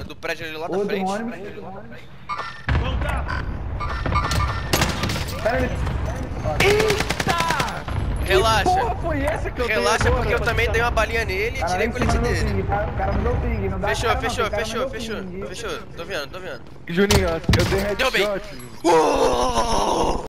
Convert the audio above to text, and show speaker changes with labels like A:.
A: do prédio ali lá da
B: Outro
A: frente.
B: ônibus. Pera aí.
C: Eita!
A: Relaxa.
C: Que porra foi essa que eu dei
A: Relaxa,
C: agora,
A: porque eu também dei uma balinha nele e
B: Cara,
A: tirei
B: lá
A: o
B: em cima
A: colete
B: no meu
A: dele.
B: ping, tá? O cara mandou ping, não dá
A: Fechou,
B: cara não,
A: fechou,
B: o cara
A: fechou,
B: mandou
A: fechou.
B: ping.
A: Fechou. Tô vendo.
C: Juninho, eu dei
A: Deu bem.
C: headshot.